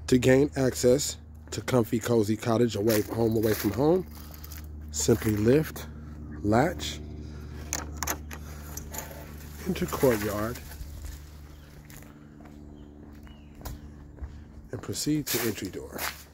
To gain access to comfy, cozy cottage away from home, simply lift, latch, enter courtyard, and proceed to entry door.